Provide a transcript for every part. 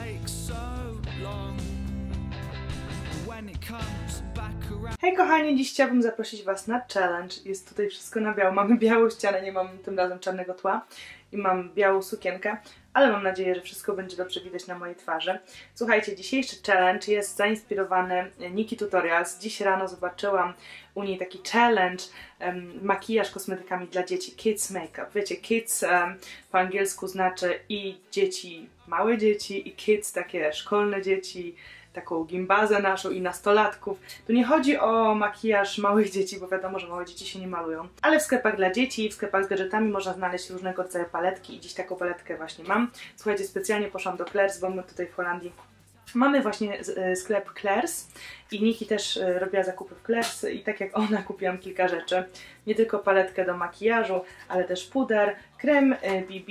Hej kochani, dziś chciałabym zaprosić Was na challenge. Jest tutaj wszystko na biało. Mamy białą ścianę, nie mam tym razem czarnego tła i mam białą sukienkę, ale mam nadzieję, że wszystko będzie dobrze widać na mojej twarzy. Słuchajcie, dzisiejszy challenge jest zainspirowany Nikki Tutorials. Dziś rano zobaczyłam u niej taki challenge, makijaż kosmetykami dla dzieci, kids makeup. Wiecie, kids po angielsku znaczy i dzieci, małe dzieci, i kids takie szkolne dzieci, taką gimbazę naszą i nastolatków. Tu nie chodzi o makijaż małych dzieci, bo wiadomo, że małe dzieci się nie malują. Ale w sklepach dla dzieci i w sklepach z gadżetami można znaleźć różnego rodzaju paletki i dziś taką paletkę właśnie mam. Słuchajcie, specjalnie poszłam do Claire's, bo my tutaj w Holandii mamy właśnie sklep Claire's i Nikki też robiła zakupy w Claire's i tak jak ona kupiłam kilka rzeczy. Nie tylko paletkę do makijażu, ale też puder, krem BB,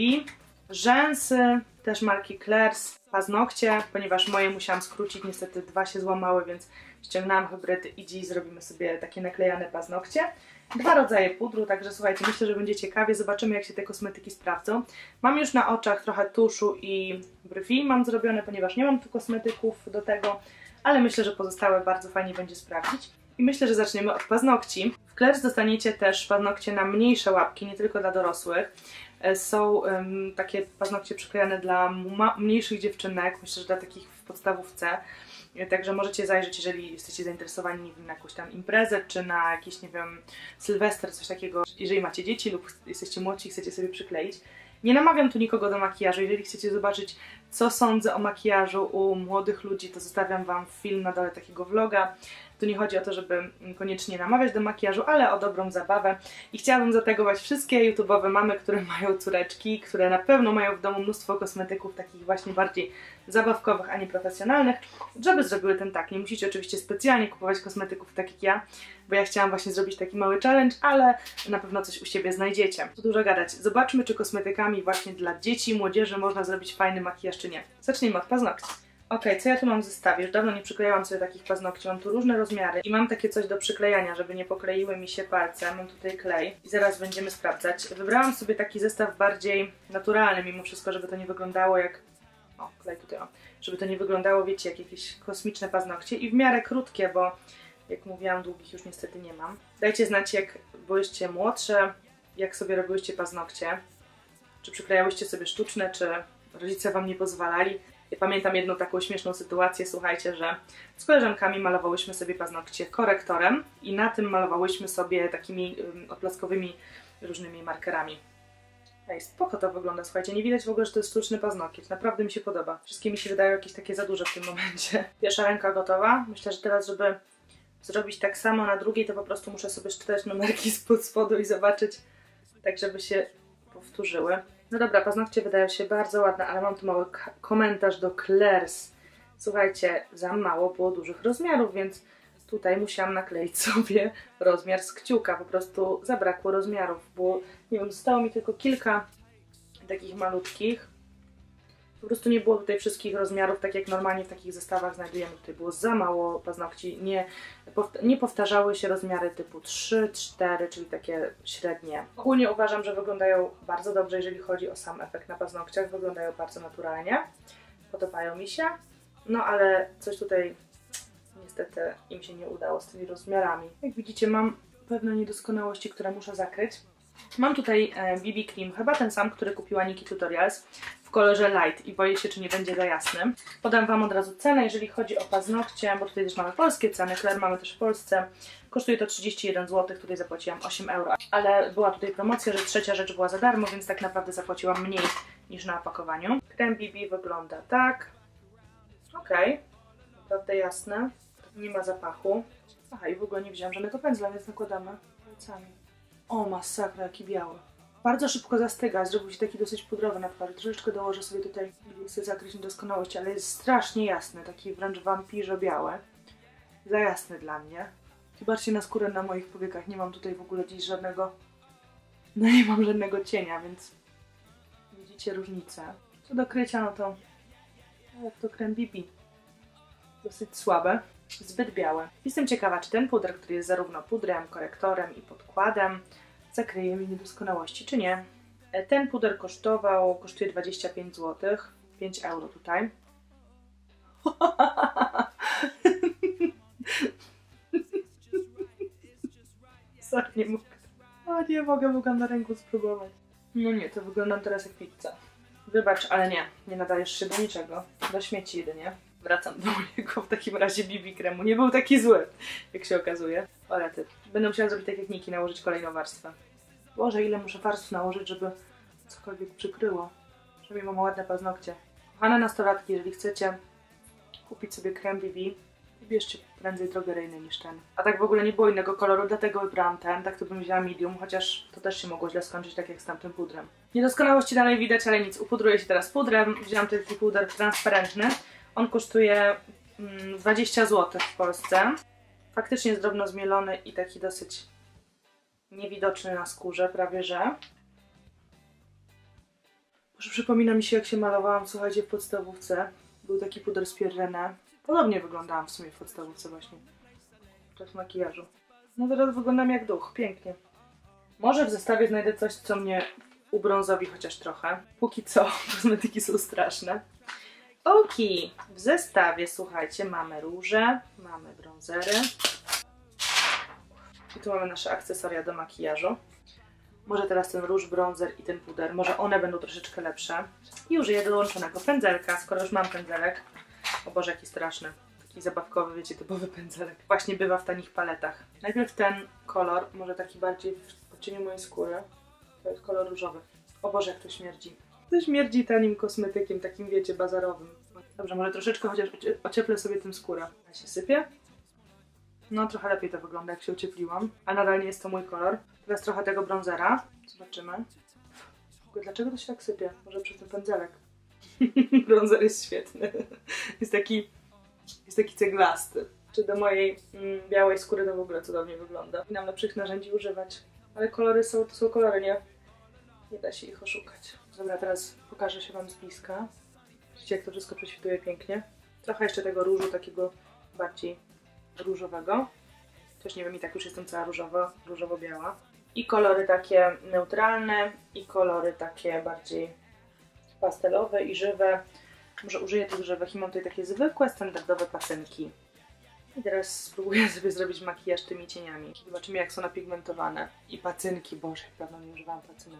rzęsy, też marki Claire's, paznokcie, ponieważ moje musiałam skrócić, niestety dwa się złamały, więc ściągnęłam hybrydy i dziś zrobimy sobie takie naklejane paznokcie. Dwa rodzaje pudru, także słuchajcie, myślę, że będzie ciekawie, zobaczymy jak się te kosmetyki sprawdzą. Mam już na oczach trochę tuszu i brwi mam zrobione, ponieważ nie mam tu kosmetyków do tego, ale myślę, że pozostałe bardzo fajnie będzie sprawdzić. I myślę, że zaczniemy od paznokci. W Claire's dostaniecie też paznokcie na mniejsze łapki, nie tylko dla dorosłych. Są takie paznokcie przyklejane dla mniejszych dziewczynek, myślę, że dla takich w podstawówce. Także możecie zajrzeć, jeżeli jesteście zainteresowani, nie wiem, na jakąś tam imprezę, czy na jakiś, nie wiem, sylwester, coś takiego. Jeżeli macie dzieci lub jesteście młodsi i chcecie sobie przykleić. Nie namawiam tu nikogo do makijażu. Jeżeli chcecie zobaczyć, co sądzę o makijażu u młodych ludzi, to zostawiam Wam film na dole takiego vloga. Tu nie chodzi o to, żeby koniecznie namawiać do makijażu, ale o dobrą zabawę. I chciałabym zategować wszystkie YouTube'owe mamy, które mają córeczki, które na pewno mają w domu mnóstwo kosmetyków, takich właśnie bardziej zabawkowych, a nie profesjonalnych, żeby zrobiły ten tak. Nie musicie oczywiście specjalnie kupować kosmetyków tak jak ja, bo ja chciałam właśnie zrobić taki mały challenge, ale na pewno coś u siebie znajdziecie. Tu dużo gadać. Zobaczmy, czy kosmetykami właśnie dla dzieci, młodzieży można zrobić fajny makijaż, czy nie. Zacznijmy od paznokci. Ok, co ja tu mam w zestawie? Już dawno nie przyklejałam sobie takich paznokci, mam tu różne rozmiary i mam takie coś do przyklejania, żeby nie pokleiły mi się palce. Mam tutaj klej i zaraz będziemy sprawdzać. Wybrałam sobie taki zestaw bardziej naturalny mimo wszystko, żeby to nie wyglądało jak... O, klej tutaj, o. Żeby to nie wyglądało, wiecie, jak jakieś kosmiczne paznokcie i w miarę krótkie, bo jak mówiłam, długich już niestety nie mam. Dajcie znać, jak byłyście młodsze, jak sobie robiłyście paznokcie. Czy przyklejałyście sobie sztuczne, czy rodzice Wam nie pozwalali. Ja pamiętam jedną taką śmieszną sytuację, słuchajcie, że z koleżankami malowałyśmy sobie paznokcie korektorem i na tym malowałyśmy sobie takimi odblaskowymi różnymi markerami. Ej, spoko to wygląda, słuchajcie, nie widać w ogóle, że to jest sztuczny paznokieć, naprawdę mi się podoba. Wszystkie mi się wydają jakieś takie za duże w tym momencie. Pierwsza ręka gotowa, myślę, że teraz, żeby zrobić tak samo na drugiej, to po prostu muszę sobie szczytać numerki spod spodu i zobaczyć, tak żeby się powtórzyły. No dobra, paznokcie wydają się bardzo ładne, ale mam tu mały komentarz do Claire's. Słuchajcie, za mało było dużych rozmiarów, więc tutaj musiałam nakleić sobie rozmiar z kciuka. Po prostu zabrakło rozmiarów, bo nie wiem, zostało mi tylko kilka takich malutkich. Po prostu nie było tutaj wszystkich rozmiarów, tak jak normalnie w takich zestawach znajdujemy. Tutaj było za mało paznokci, nie powtarzały się rozmiary typu 3, 4, czyli takie średnie. Ogólnie uważam, że wyglądają bardzo dobrze, jeżeli chodzi o sam efekt na paznokciach. Wyglądają bardzo naturalnie, podobają mi się. No ale coś tutaj niestety im się nie udało z tymi rozmiarami. Jak widzicie, mam pewne niedoskonałości, które muszę zakryć. Mam tutaj BB Cream, chyba ten sam, który kupiła Nikki Tutorials w kolorze light i boję się, czy nie będzie za jasny. Podam Wam od razu cenę, jeżeli chodzi o paznokcie, bo tutaj też mamy polskie ceny, Claire mamy też w Polsce. Kosztuje to 31 zł, tutaj zapłaciłam 8 euro, ale była tutaj promocja, że trzecia rzecz była za darmo, więc tak naprawdę zapłaciłam mniej niż na opakowaniu. Krem BB wygląda tak. Ok, naprawdę jasne, nie ma zapachu. Aha, i w ogóle nie wziąłam żadnego pędzla, więc nakładamy palcami. O, masakra, jaki biały. Bardzo szybko zastyga, zrobił się taki dosyć pudrowy na twarzy. Troszeczkę dołożę sobie tutaj, żeby chcę zakryć niedoskonałości, ale jest strasznie jasny, taki wręcz wampirzo biały. Za jasny dla mnie. Zobaczcie na skórę na moich powiekach, nie mam tutaj w ogóle dziś żadnego... No nie mam żadnego cienia, więc widzicie różnicę. Co do krycia, no to... Jak to krem BB. Dosyć słabe. Zbyt białe. Jestem ciekawa, czy ten puder, który jest zarówno pudrem, korektorem i podkładem, zakryje mi niedoskonałości, czy nie. Ten puder kosztuje 25 zł, 5 euro tutaj. Sorry, nie mogę. O nie mogę na ręku spróbować. No nie, to wygląda teraz jak pizza. Wybacz, ale nie nadajesz się do niczego. Do śmieci jedynie. Wracam do mojego w takim razie BB kremu. Nie był taki zły, jak się okazuje. Ale ty. Będę musiała zrobić tak jak Niki, nałożyć kolejną warstwę. Boże, ile muszę warstw nałożyć, żeby cokolwiek przykryło. Żeby mam ładne paznokcie. Kochane nastolatki, jeżeli chcecie kupić sobie krem BB, bierzcie prędzej drogeryjny niż ten. A tak w ogóle nie było innego koloru, dlatego wybrałam ten. Tak to bym wzięła medium, chociaż to też się mogło źle skończyć, tak jak z tamtym pudrem. Niedoskonałości dalej widać, ale nic. Upudruję się teraz pudrem. Wzięłam taki puder transparentny. On kosztuje 20 zł w Polsce. Faktycznie jest drobno zmielony i taki dosyć niewidoczny na skórze, prawie że. Może przypomina mi się, jak się malowałam, słuchajcie, w podstawówce. Był taki puder z Pierre. Podobnie wyglądałam w sumie w podstawówce właśnie. Czas makijażu. No teraz wyglądam jak duch, pięknie. Może w zestawie znajdę coś, co mnie ubrązowi chociaż trochę. Póki co, kosmetyki są straszne. Okej, w zestawie, słuchajcie, mamy róże, mamy bronzery. I tu mamy nasze akcesoria do makijażu. Może teraz ten róż, bronzer i ten puder, może one będą troszeczkę lepsze. I użyję dołączonego pędzelka, skoro już mam pędzelek. O Boże, jaki straszny. Taki zabawkowy, wiecie, typowy pędzelek. Właśnie bywa w tanich paletach. Najpierw ten kolor, może taki bardziej w odcieniu mojej skóry. To jest kolor różowy. O Boże, jak to śmierdzi. To śmierdzi tanim kosmetykiem, takim wiecie, bazarowym. Dobrze, może troszeczkę chociaż ocieplę sobie tym skórę. Ja się sypię. No, trochę lepiej to wygląda, jak się ociepliłam. A nadal nie jest to mój kolor. Teraz trochę tego bronzera. Zobaczymy. W ogóle, dlaczego to się tak sypie? Może przez ten pędzelek. Bronzer jest świetny. Jest taki ceglasty. Czy do mojej białej skóry to w ogóle cudownie wygląda. Powinnam lepszych narzędzi używać. Ale kolory to są kolory, nie? Nie da się ich oszukać. Dobra, teraz pokażę się wam z bliska. Widzicie, jak to wszystko prześwituje pięknie. Trochę jeszcze tego różu, takiego bardziej różowego. Też nie wiem, i tak już jestem cała różowo-biała. I kolory takie neutralne, i kolory takie bardziej pastelowe i żywe. Może użyję tych żywych i mam tutaj takie zwykłe, standardowe pacynki. I teraz spróbuję sobie zrobić makijaż tymi cieniami. Zobaczymy, jak są napigmentowane. I pacynki, Boże, jak dawno nie używałam pacynek.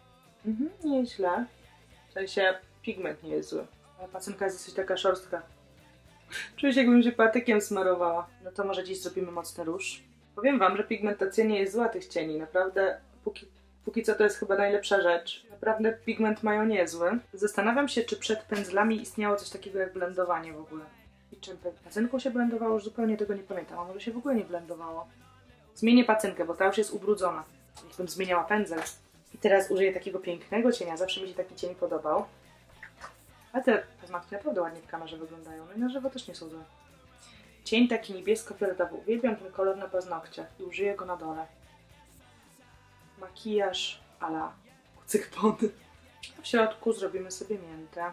Nieźle. W sensie pigment nie jest zły. Ale pacynka jest dosyć taka szorstka. Czuję się, jakbym się patykiem smarowała. No to może dziś zrobimy mocny róż. Powiem wam, że pigmentacja nie jest zła tych cieni. Naprawdę, póki co to jest chyba najlepsza rzecz. Naprawdę pigment mają niezły. Zastanawiam się, czy przed pędzlami istniało coś takiego jak blendowanie w ogóle. I czym pacynką się blendowało? Już zupełnie tego nie pamiętam. A może się w ogóle nie blendowało? Zmienię pacynkę, bo ta już jest ubrudzona. Jakbym zmieniała pędzel. I teraz użyję takiego pięknego cienia. Zawsze mi się taki cień podobał. A te paznokcie naprawdę ładnie w kamerze wyglądają. No i na żywo też nie są złe. Cień taki niebiesko-fioletowy. Uwielbiam ten kolor na paznokciach i użyję go na dole. Makijaż a la kucyk-pony. A w środku zrobimy sobie miętę.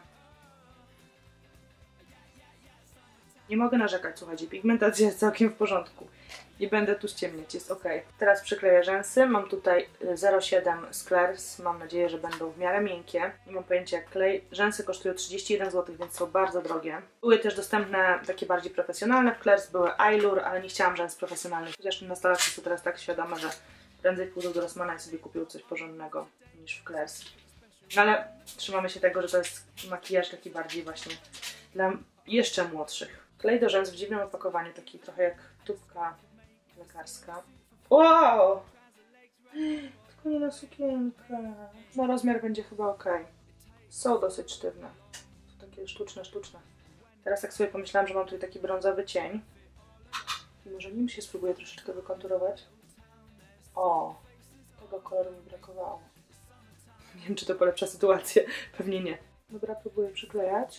Nie mogę narzekać, słuchajcie, pigmentacja jest całkiem w porządku. Nie będę tu ściemniać, jest ok. Teraz przykleję rzęsy. Mam tutaj 0,7 Sclairs. Mam nadzieję, że będą w miarę miękkie. Nie mam pojęcia jak klej. Rzęsy kosztują 31 zł, więc są bardzo drogie. Były też dostępne takie bardziej profesjonalne w Claire's. Były Eyelure, ale nie chciałam rzęs profesjonalnych. Chociaż nastolatki są teraz tak świadome, że prędzej pójdą do Rossmana i sobie kupił coś porządnego niż w Claire's. No ale trzymamy się tego, że to jest makijaż taki bardziej właśnie dla jeszcze młodszych. Klej do rzęs w dziwnym opakowaniu, taki trochę jak tubka lekarska. Wow! Tylko nie na sukienkę. No rozmiar będzie chyba ok. Są dosyć sztywne. To takie sztuczne. Teraz tak sobie pomyślałam, że mam tutaj taki brązowy cień. I może nim się spróbuję troszeczkę wykonturować. O! Tego koloru mi brakowało. Nie wiem, czy to polepsza sytuację. Pewnie nie. Dobra, próbuję przyklejać.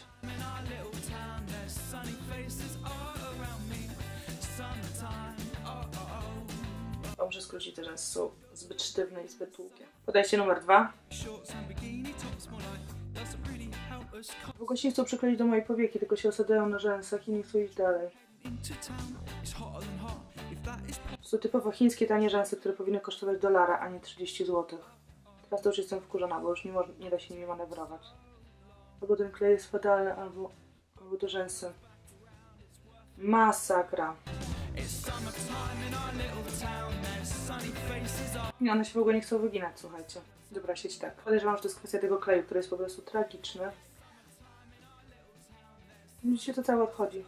Muszę skrócić, te rzęsy są zbyt sztywne i zbyt długie. Podejście numer 2. W ogóle się nie chcą przykleić do mojej powieki, tylko się osadzają na rzęsach i nie chcą iść dalej. To są typowo chińskie tanie rzęsy, które powinny kosztować $1, a nie 30 zł. Teraz to już jestem wkurzona, bo już nie da się nimi manewrować. Albo ten klej jest fatalny, albo te rzęsy Masakra. Nie, one się w ogóle nie chcą wyginać, słuchajcie. Dobra, sieć tak. Podejrzewam, że to jest kwestia tego kleju, który jest po prostu tragiczny. Widzicie, to całe odchodzi.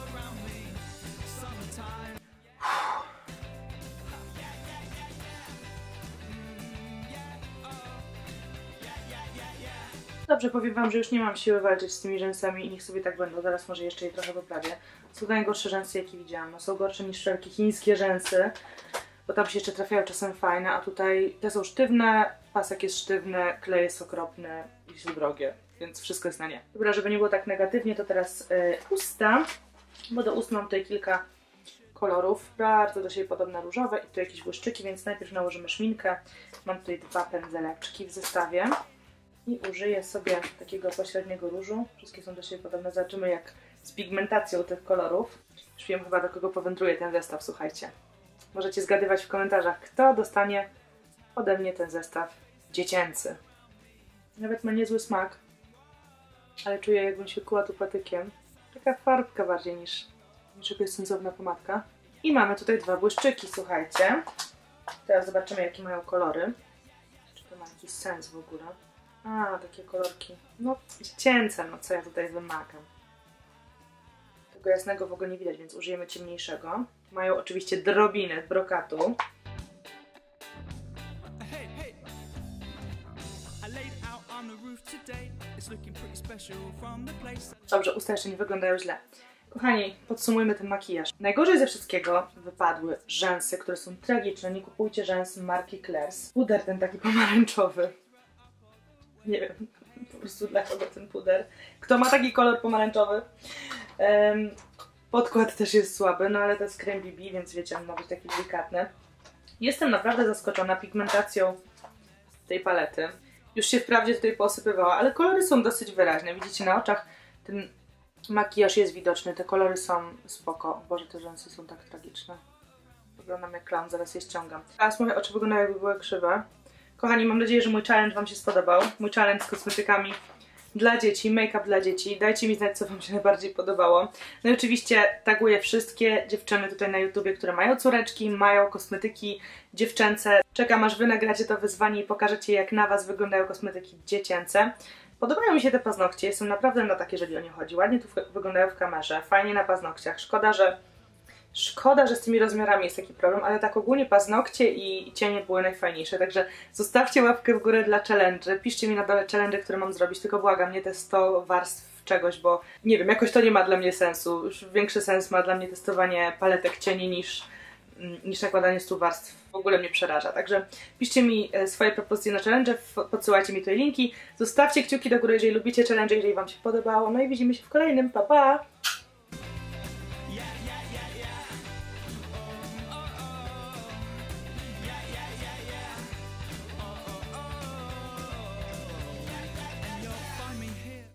Dobrze, powiem wam, że już nie mam siły walczyć z tymi rzęsami i niech sobie tak będą. Zaraz może jeszcze je trochę poprawię. Są najgorsze rzęsy, jakie widziałam. No, są gorsze niż wszelkie chińskie rzęsy, bo tam się jeszcze trafiają czasem fajne, a tutaj te są sztywne, pasek jest sztywny, klej jest okropny i są drogie, więc wszystko jest na nie. Dobra, żeby nie było tak negatywnie, to teraz usta, bo do ust mam tutaj kilka kolorów, bardzo do siebie podobne różowe i tu jakieś błyszczyki, więc najpierw nałożymy szminkę. Mam tutaj 2 pędzeleczki w zestawie i użyję sobie takiego pośredniego różu. Wszystkie są do siebie podobne, zobaczymy jak z pigmentacją tych kolorów. Już wiem chyba, do kogo powędruje ten zestaw, słuchajcie. Możecie zgadywać w komentarzach, kto dostanie ode mnie ten zestaw dziecięcy. Nawet ma niezły smak, ale czuję, jakbym się kuła tu patykiem. Taka farbka bardziej niż jakaś sensowna pomadka. I mamy tutaj 2 błyszczyki, słuchajcie. Teraz zobaczymy, jakie mają kolory. Czy to ma jakiś sens w ogóle? A, takie kolorki. No, dziecięce, no co ja tutaj wymagam. Tego jasnego w ogóle nie widać, więc użyjemy ciemniejszego. Mają oczywiście drobinę brokatu. Dobrze, usta jeszcze nie wyglądają źle. Kochani, podsumujmy ten makijaż. Najgorzej ze wszystkiego wypadły rzęsy, które są tragiczne. Nie kupujcie rzęs marki Claire's. Puder ten taki pomarańczowy. Nie wiem, po prostu dla kogo ten puder. Kto ma taki kolor pomarańczowy? Podkład też jest słaby, no ale to jest krem BB, więc wiecie, on ma być taki delikatny. Jestem naprawdę zaskoczona pigmentacją tej palety. Już się wprawdzie tutaj posypywała, ale kolory są dosyć wyraźne. Widzicie na oczach, ten makijaż jest widoczny, te kolory są spoko. Boże, te rzęsy są tak tragiczne. Wyglądam jak clown, zaraz je ściągam. Teraz moje oczy wyglądają, jakby były krzywe. Kochani, mam nadzieję, że mój challenge wam się spodobał. Mój challenge z kosmetykami dla dzieci, make-up dla dzieci. Dajcie mi znać, co wam się najbardziej podobało. No i oczywiście taguję wszystkie dziewczyny tutaj na YouTubie, które mają córeczki, mają kosmetyki dziewczęce. Czekam, aż wy nagracie to wyzwanie i pokażecie, jak na was wyglądają kosmetyki dziecięce. Podobają mi się te paznokcie, jestem naprawdę na takie, jeżeli o nie chodzi. Ładnie tu wyglądają w kamerze, fajnie na paznokciach. Szkoda, że z tymi rozmiarami jest taki problem, ale tak ogólnie paznokcie i cienie były najfajniejsze, także zostawcie łapkę w górę dla challenge, piszcie mi na dole challenge, które mam zrobić, tylko błagam, nie te 100 warstw czegoś, bo nie wiem, jakoś to nie ma dla mnie sensu. Już większy sens ma dla mnie testowanie paletek cieni niż nakładanie 100 warstw. W ogóle mnie przeraża, także piszcie mi swoje propozycje na challenge, podsyłajcie mi tutaj linki, zostawcie kciuki do góry, jeżeli lubicie challenge, jeżeli wam się podobało, no i widzimy się w kolejnym, pa pa!